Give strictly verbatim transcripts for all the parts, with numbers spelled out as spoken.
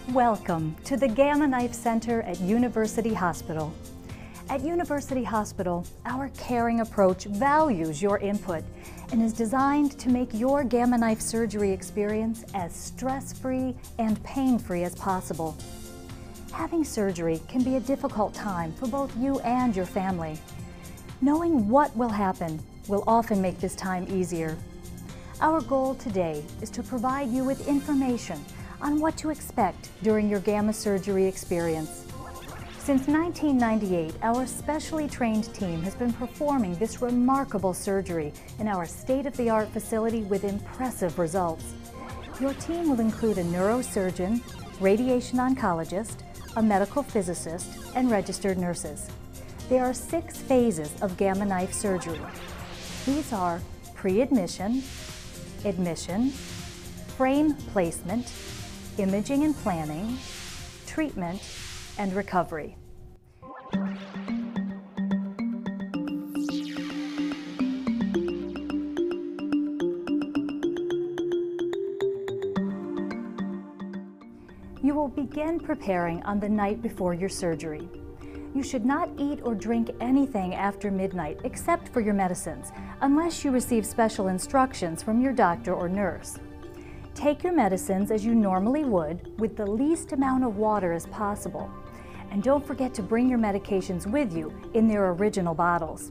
Welcome to the Gamma Knife Center at University Hospital. At University Hospital, our caring approach values your input and is designed to make your Gamma Knife surgery experience as stress-free and pain-free as possible. Having surgery can be a difficult time for both you and your family. Knowing what will happen will often make this time easier. Our goal today is to provide you with information on what to expect during your gamma surgery experience. Since nineteen ninety-eight, our specially trained team has been performing this remarkable surgery in our state-of-the-art facility with impressive results. Your team will include a neurosurgeon, radiation oncologist, a medical physicist, and registered nurses. There are six phases of gamma knife surgery. These are pre-admission, admission, frame placement, imaging and planning, treatment, and recovery. You will begin preparing on the night before your surgery. You should not eat or drink anything after midnight except for your medicines, unless you receive special instructions from your doctor or nurse. Take your medicines as you normally would with the least amount of water as possible. And don't forget to bring your medications with you in their original bottles.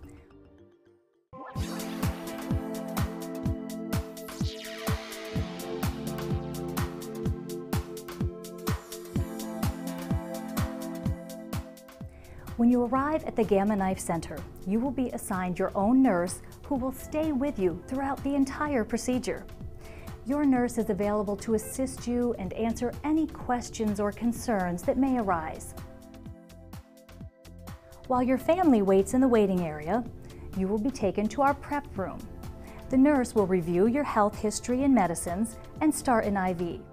When you arrive at the Gamma Knife Center, you will be assigned your own nurse who will stay with you throughout the entire procedure. Your nurse is available to assist you and answer any questions or concerns that may arise. While your family waits in the waiting area, you will be taken to our prep room. The nurse will review your health history and medicines and start an I V.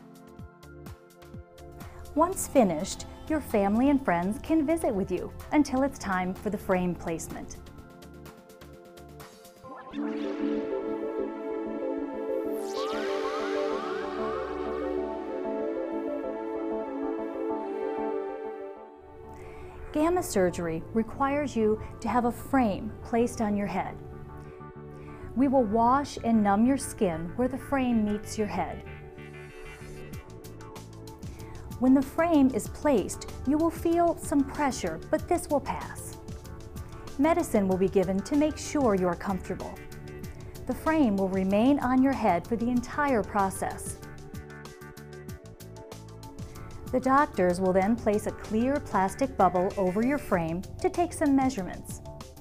Once finished, your family and friends can visit with you until it's time for the frame placement. Gamma surgery requires you to have a frame placed on your head. We will wash and numb your skin where the frame meets your head. When the frame is placed, you will feel some pressure, but this will pass. Medicine will be given to make sure you are comfortable. The frame will remain on your head for the entire process. The doctors will then place a clear plastic bubble over your frame to take some measurements.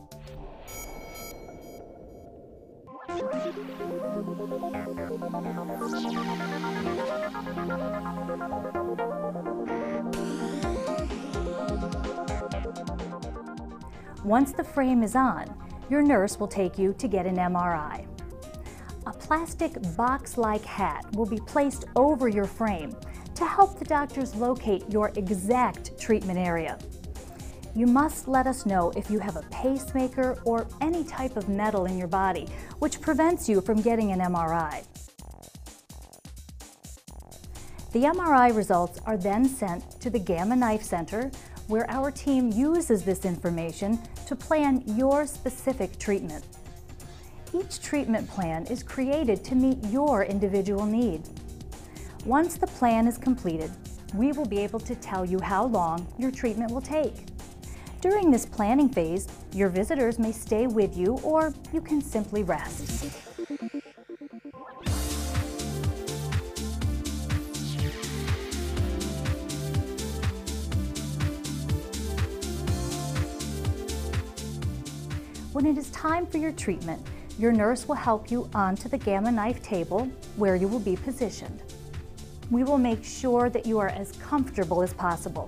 Once the frame is on, your nurse will take you to get an M R I. A plastic box-like hat will be placed over your frame to help the doctors locate your exact treatment area. You must let us know if you have a pacemaker or any type of metal in your body which prevents you from getting an M R I. The M R I results are then sent to the Gamma Knife Center, where our team uses this information to plan your specific treatment. Each treatment plan is created to meet your individual need. Once the plan is completed, we will be able to tell you how long your treatment will take. During this planning phase, your visitors may stay with you or you can simply rest. When it is time for your treatment, your nurse will help you onto the Gamma Knife table where you will be positioned. We will make sure that you are as comfortable as possible.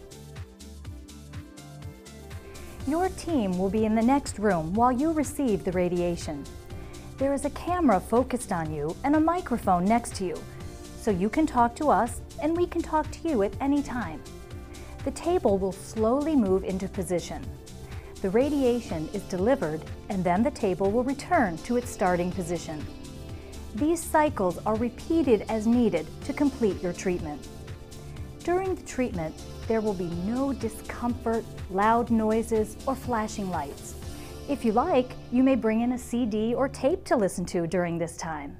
Your team will be in the next room while you receive the radiation. There is a camera focused on you and a microphone next to you, so you can talk to us and we can talk to you at any time. The table will slowly move into position. The radiation is delivered and then the table will return to its starting position. These cycles are repeated as needed to complete your treatment. During the treatment, there will be no discomfort, loud noises, or flashing lights. If you like, you may bring in a C D or tape to listen to during this time.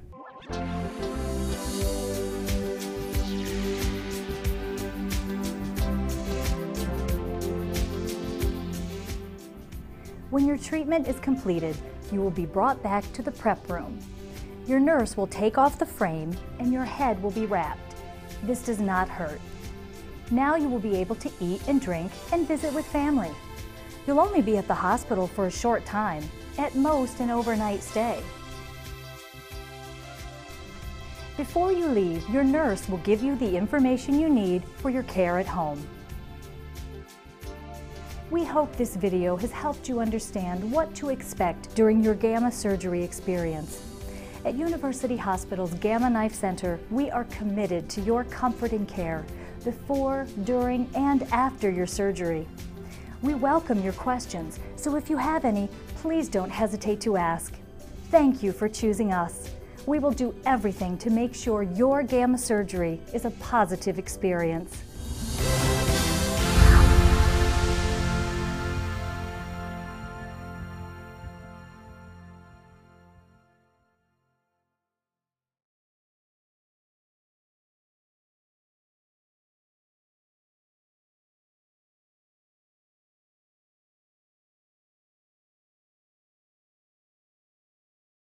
When your treatment is completed, you will be brought back to the prep room. Your nurse will take off the frame and your head will be wrapped. This does not hurt. Now you will be able to eat and drink and visit with family. You'll only be at the hospital for a short time, at most an overnight stay. Before you leave, your nurse will give you the information you need for your care at home. We hope this video has helped you understand what to expect during your gamma surgery experience. At University Hospital's Gamma Knife Center, we are committed to your comfort and care before, during, and after your surgery. We welcome your questions, so if you have any, please don't hesitate to ask. Thank you for choosing us. We will do everything to make sure your gamma surgery is a positive experience.